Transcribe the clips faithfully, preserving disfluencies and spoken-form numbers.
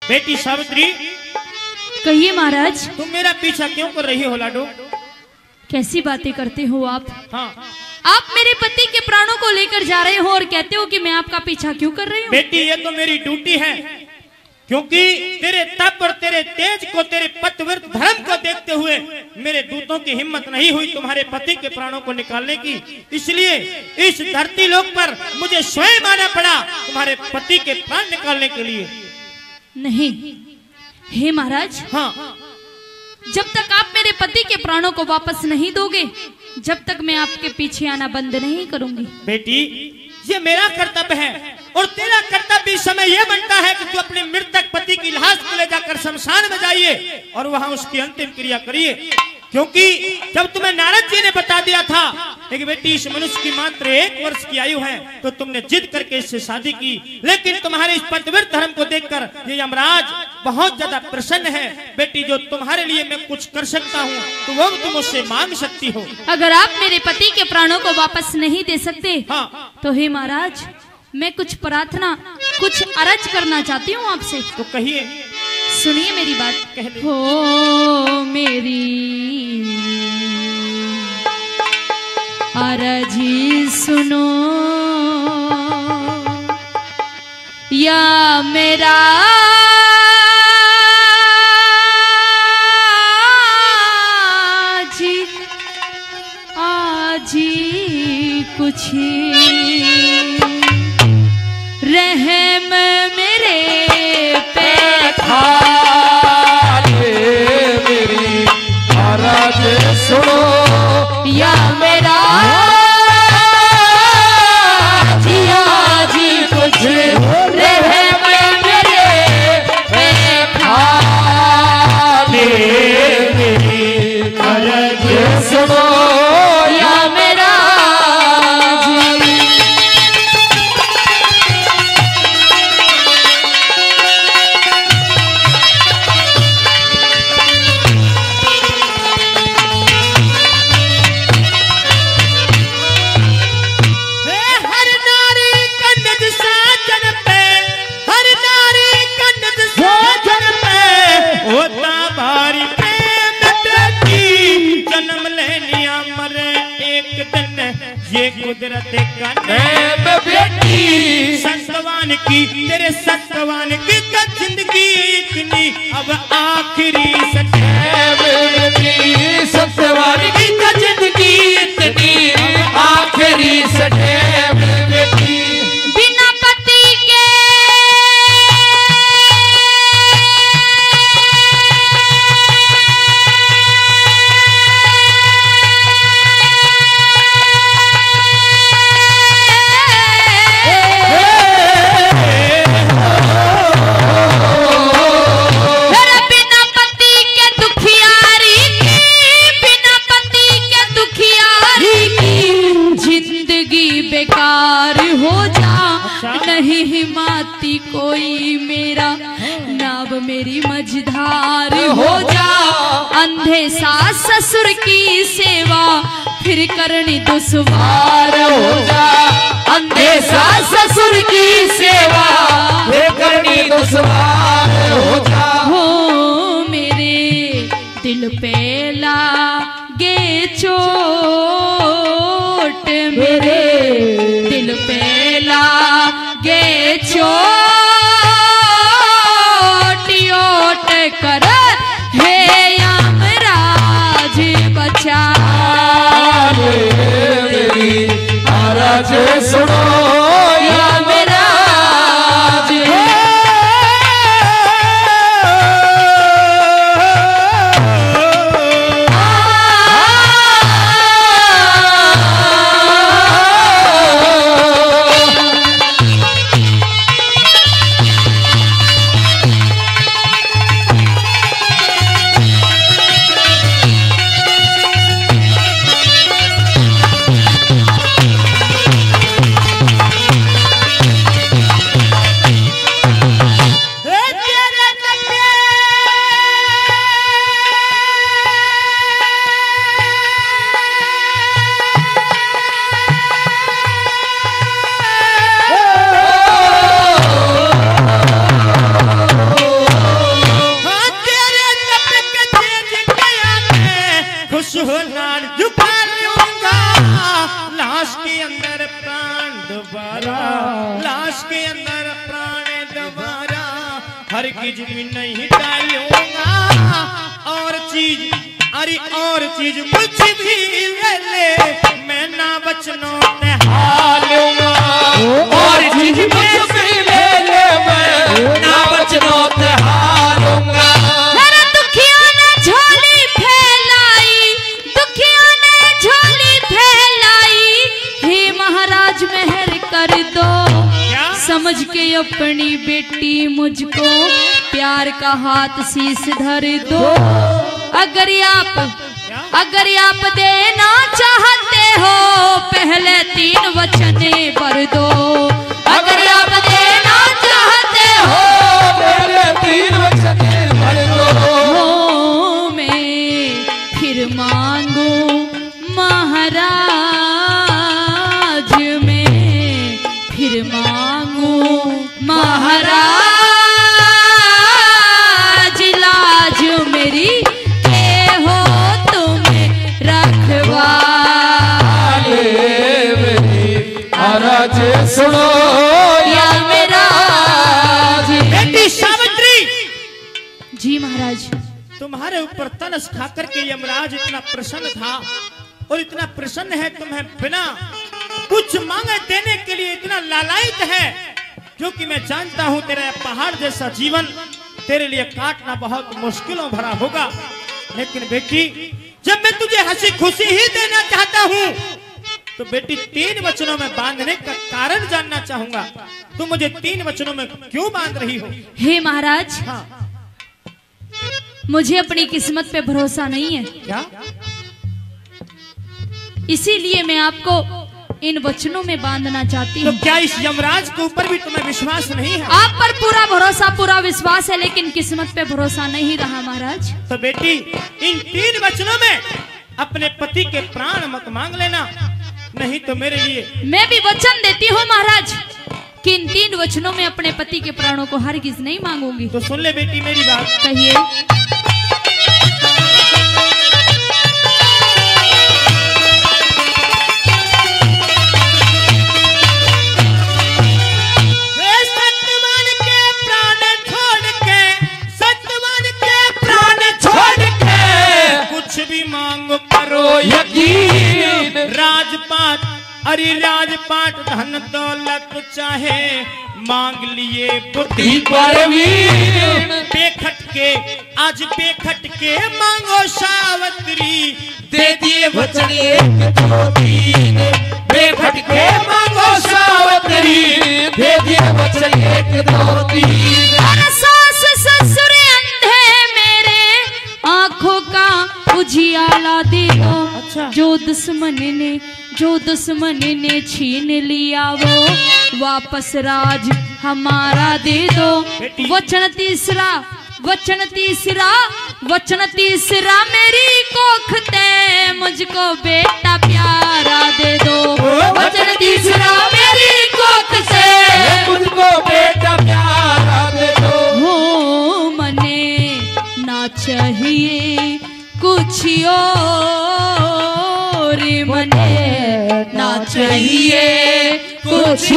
बेटी सावित्री, कहिए महाराज। तुम मेरा पीछा क्यों कर रही हो लाडो? कैसी बातें करते हो आप? हाँ, आप मेरे पति के प्राणों को लेकर जा रहे हो और कहते हो कि मैं आपका पीछा क्यों कर रही हूँ? बेटी ये तो मेरी ड्यूटी है, क्योंकि तेरे तप और तेरे तेज को, तेरे पतिव्रत धर्म को देखते हुए मेरे दूतों की हिम्मत नहीं हुई तुम्हारे पति के प्राणों को निकालने की। इसलिए इस धरती लोक पर मुझे स्वयं आना पड़ा तुम्हारे पति के प्राण निकालने के लिए। नहीं, हे महाराज, हाँ, जब तक आप मेरे पति के प्राणों को वापस नहीं दोगे, जब तक मैं आपके पीछे आना बंद नहीं करूंगी। बेटी ये मेरा कर्तव्य है और तेरा कर्तव्य इस समय यह बनता है कि तू अपने मृतक पति की लाश को ले जाकर शमशान में जाइए और वहां उसकी अंतिम क्रिया करिए। क्योंकि जब तुम्हें नारद जी ने बता दिया था कि बेटी इस मनुष्य की मात्र एक वर्ष की आयु है, तो तुमने जिद करके इससे शादी की। लेकिन तुम्हारे इस पतिव्रत धर्म को देखकर ये यमराज बहुत ज्यादा प्रसन्न है। बेटी जो तुम्हारे लिए मैं कुछ कर सकता हूँ तो वो तुम मुझसे मांग सकती हो। अगर आप मेरे पति के प्राणों को वापस नहीं दे सकते, हाँ, तो हे महाराज, मैं कुछ प्रार्थना, कुछ अरज करना चाहती हूँ आपसे। तो कहिए। सुनिए मेरी बात। कह दे। हो मेरी अरजी सुनो, या मेरा जी आजी कुछ रहम मेरे पे मेरी आराज सुनो, या मेरा जिया जी कुछ रहम मेरे पे खाले, मेरी आराज सुनो, या मेरा जी। ये कुदरत का नेम बेटी, सतवान की तेरे सतवान की का जिंदगी इतनी अब आखिरी सटेम बेटी, सत्यवान की का जिंदगी इतनी आखिरी सटेम बेटी। बिना पति के बेकार हो जा, नहीं हिमाती कोई मेरा, नाव मेरी मझधार हो जा। अंधे सास ससुर की सेवा फिर करनी दुश्वार हो जा, अंधे सास ससुर की सेवा फिर करनी दुश्वार हो जा। हो मेरे दिल पे लागे चोट, मेरे दिल पे लागे चोट, ओट कर हे यमराज बचा मेरी आराज सुनो, या मेरा हर चीज भी नहीं डालूंगा, और चीज अरे और चीज कुछ भी ले ले मैं ना बचनों ते हालूंगा, और चीज कुछ भी ले ले मैं ना बचनों ते हालूंगा। मेरा दुखियों ने झोली फैलाई, दुखियों ने झोली फैलाई, हे महाराज मेहर कर दो, समझ के अपनी बेटी मुझको प्यार का हाथ शीश धर दो। अगर आप अगर आप देना चाहते हो पहले तीन वचन भर दो, अगर आप देना चाहते हो पहले तीन वचन भर दो। हो मैं फिर मांगू महाराज, में फिर मांगू महाराज, लाज मेरी सुनो या मेरा बेटी सावित्री। जी महाराज। तुम्हारे ऊपर तनस खाकर के यमराज इतना प्रसन्न था, और इतना प्रसन्न है, तुम्हें बिना कुछ मांगे देने के लिए इतना लालायित है, क्योंकि मैं जानता हूं तेरा पहाड़ जैसा जीवन तेरे लिए काटना बहुत मुश्किलों भरा होगा। लेकिन बेटी जब मैं तुझे हंसी खुशी ही देना चाहता हूं, तो बेटी तीन वचनों में बांधने का कारण जानना चाहूंगा। तुम मुझे तीन वचनों में क्यों बांध रही हो? हे महाराज, हाँ। मुझे अपनी किस्मत पे भरोसा नहीं है। क्या? इसीलिए मैं आपको इन वचनों में बांधना चाहती हूँ। तो क्या इस यमराज के ऊपर भी तुम्हें विश्वास नहीं है? आप पर पूरा भरोसा, पूरा विश्वास है, लेकिन किस्मत पे भरोसा नहीं रहा महाराज। तो बेटी इन तीन वचनों में अपने पति के प्राण मत मांग लेना, नहीं तो मेरे लिए। मैं भी वचन देती हूँ महाराज कि इन तीन वचनों में अपने पति के प्राणों को हरगिज नहीं मांगूंगी। तो सुन ले बेटी मेरी बात। कहिए। सत्यवान के प्राण छोड़ के, सत्यवान के प्राण छोड़ के कुछ भी मांग करो यकीन। राजपाट अरे राजपाट धन दौलत चाहे मांग लिए बुद्धि परवीन। बेखट के आज बेखट के मांगो सावित्री, दे दिए वचन एक दो तीन। बेखट के मांगो सावित्री, दे दिए वचन एक दो तीन। सास ससुर अंधे मेरे आंखों का उजियाला दे दो। अच्छा। जो दुश्मन ने जो दुश्मन ने छीन लिया वो वापस राज हमारा दे दो। वचन तीसरा वचन तीसरा वचन तीसरा मेरी कोख ते मुझको बेटा प्यारा दे दो। वचन तीसरा मेरी कोख से मुझको बेटा प्यारा दे दो। हो मने ना चाहिए कुछ और, मने ना चाहिए कुछ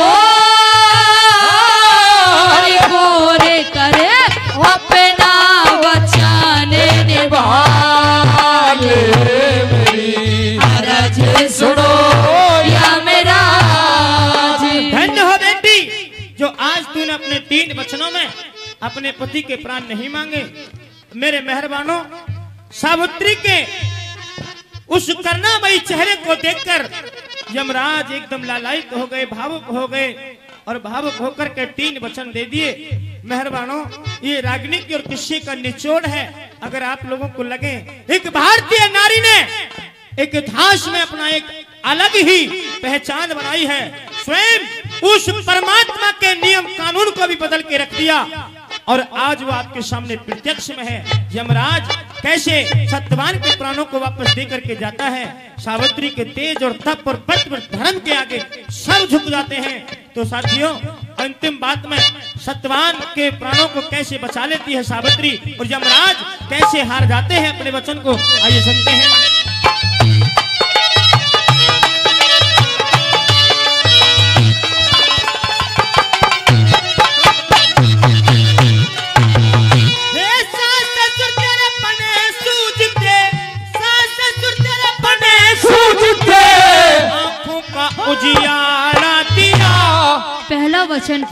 और, गोरे करे अपना वचन निभा ले मेरी अरज सुनो या मेरा। धन्य हो बेटी जो आज तूने अपने तीन वचनों में अपने पति के प्राण नहीं मांगे। मेरे मेहरबानों, सावित्री के उस करुणामयी चेहरे को देखकर यमराज एकदम लालायित हो गए, भावुक हो गए, और भावुक होकर के तीन वचन दे दिए। मेहरबानों, ये रागिनी की और किस्से का निचोड़ है। अगर आप लोगों को लगे एक भारतीय नारी ने एक इतिहास में अपना एक अलग ही पहचान बनाई है, स्वयं उस परमात्मा के नियम कानून को भी बदल के रख दिया, और आज वो आपके सामने प्रत्यक्ष में है। यमराज कैसे सत्यवान के प्राणों को वापस दे करके जाता है। सावित्री के तेज और तप और पत्र धर्म के आगे सब झुक जाते हैं। तो साथियों, अंतिम बात में सत्यवान के प्राणों को कैसे बचा लेती है सावित्री, और यमराज कैसे हार जाते हैं अपने वचन को, आइए सुनते हैं।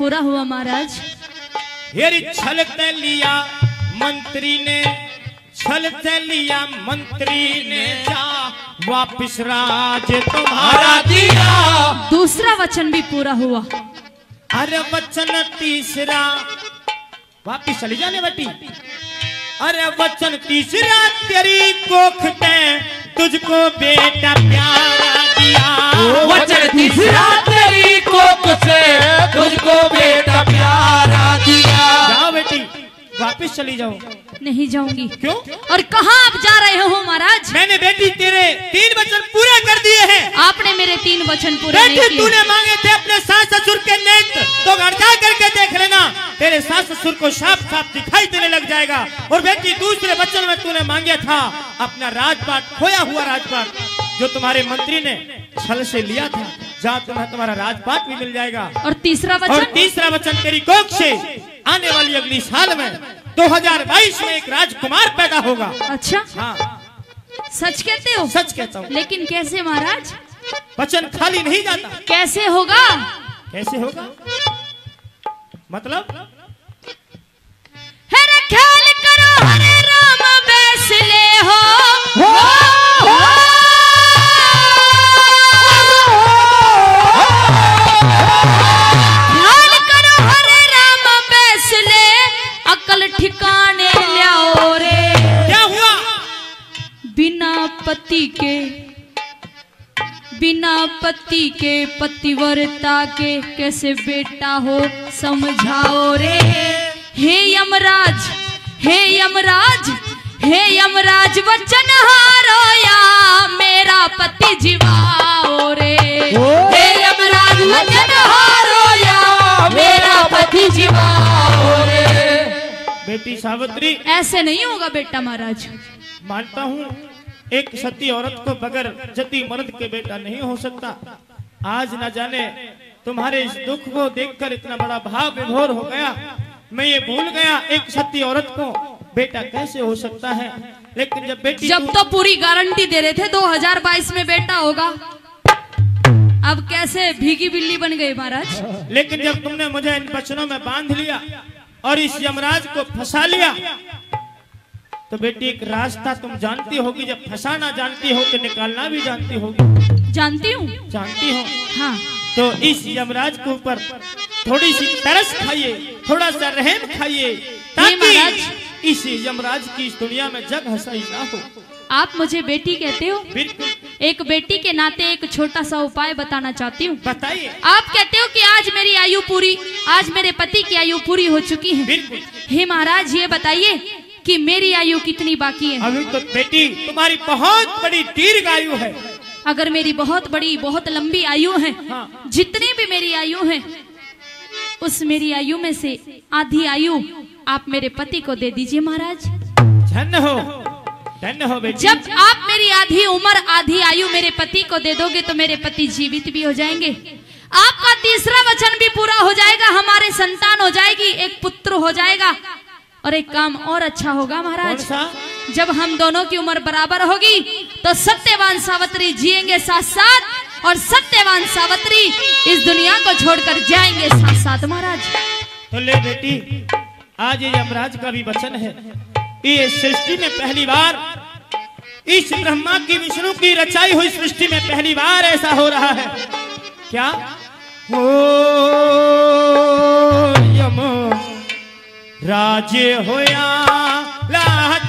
पूरा हुआ महाराज। हेरी छल ते लिया मंत्री ने, छल ते लिया मंत्री ने, जा वापिस राज तुम्हारा दिया। दूसरा वचन भी पूरा हुआ। अरे वचन तीसरा, वापिस चली जाने बेटी। अरे वचन तीसरा, तेरी कोख ते तुझको बेटा प्यारा दिया। वचन तीसरा, तेरी कोख से तुझको बेटा प्यारा दिया। जाओ बेटी, वापिस चली जाओ। नहीं जाऊंगी। क्यों? और कहाँ आप जा रहे हो महाराज? मैंने बेटी तेरे तीन वचन पूरे कर दिए हैं। आपने मेरे तीन वचन पूरे नहीं बेटी किए। तूने मांगे थे अपने सास ससुर के नेत्र, तो घर जा करके देख लेना, तेरे सास ससुर को साफ साफ दिखाई देने लग जाएगा। और बेटी दूसरे वचन में तूने मांगे था अपना राजपाट, खोया हुआ राजपाट जो तुम्हारे मंत्री ने छल से लिया था, जहाँ तुम्हें तुम्हारा राजपाट भी मिल जाएगा। और तीसरा और वचन? तीसरा वचन, तेरी कोख से आने वाली अगली साल में दो हज़ार बाईस में एक राजकुमार पैदा होगा। अच्छा, हाँ सच कहते हो? सच कहता हूँ। लेकिन कैसे महाराज? वचन खाली नहीं जाता। कैसे होगा? कैसे होगा मतलब? हरे ख्याल करो हरे राम बैसले हो, हो, हो। ख्याल करो हरे राम बैसले, अकल ठिकाने लाओ रे। क्या हुआ? बिना पति के, बिना पति के पतिव्रता के कैसे बेटा हो समझाओ रे। हे यमराज, हे यमराज, हे यमराज वचन हारो या मेरा पति जीवाओ रे। हे यमराज वचन हारो या मेरा पति जीवाओ रे। बेटी सावित्री, ऐसे नहीं होगा बेटा महाराज। मानता हूँ एक सती औरत को बगैर जति मर्द के बेटा नहीं हो सकता। आज न जाने तुम्हारे इस दुख को देखकर इतना बड़ा भाव विभोर हो गया, मैं ये भूल गया एक सती औरत को बेटा कैसे हो सकता है। लेकिन जब बेटी जब तो पूरी गारंटी दे रहे थे दो हज़ार बाईस में बेटा होगा, अब कैसे भीगी बिल्ली बन गई महाराज। लेकिन जब तुमने मुझे इन वचनों में बांध लिया और इस यमराज को फंसा लिया, तो बेटी एक रास्ता तुम जानती होगी, जब फंसाना जानती हो तो निकालना भी जानती होगी। जानती हूँ। जानती हो? हाँ। तो इस यमराज के ऊपर थोड़ी सी तरस खाइए, थोड़ा सा रहम खाइए, ताकि इस यमराज की इस दुनिया में जग हंसाई ना हो। आप मुझे बेटी कहते हो? बिल्कुल। एक बेटी के नाते एक छोटा सा उपाय बताना चाहती हूँ। बताइए। आप कहते हो कि आज मेरी आयु पूरी, आज मेरे पति की आयु पूरी हो चुकी है। बिल्कुल। हे महाराज ये बताइए कि मेरी आयु कितनी बाकी है? अभी तो बेटी तुम्हारी बहुत बड़ी दीर्घ आयु है। अगर मेरी बहुत बड़ी बहुत लंबी आयु है, हाँ। जितनी भी मेरी आयु है, उस मेरी आयु में से आधी आयु आप मेरे पति को दे दीजिए महाराज। धन्य हो, धन्य हो बेटी। जब आप मेरी आधी उम्र आधी आयु मेरे पति को दे दोगे तो मेरे पति जीवित भी हो जाएंगे, आपका तीसरा वचन भी पूरा हो जाएगा, हमारे संतान हो जाएगी, एक पुत्र हो जाएगा। और एक काम और अच्छा होगा महाराज, जब हम दोनों की उम्र बराबर होगी तो सत्यवान सावित्री जिएंगे साथ साथ, और सत्यवान सावित्री इस दुनिया को छोड़कर जाएंगे साथ साथ महाराज। तो ले बेटी, आज ये यमराज का भी वचन है। ये सृष्टि में पहली बार, इस ब्रह्मा की विष्णु की रचाई हुई सृष्टि में पहली बार ऐसा हो रहा है। क्या हो? यम राजे होया लाज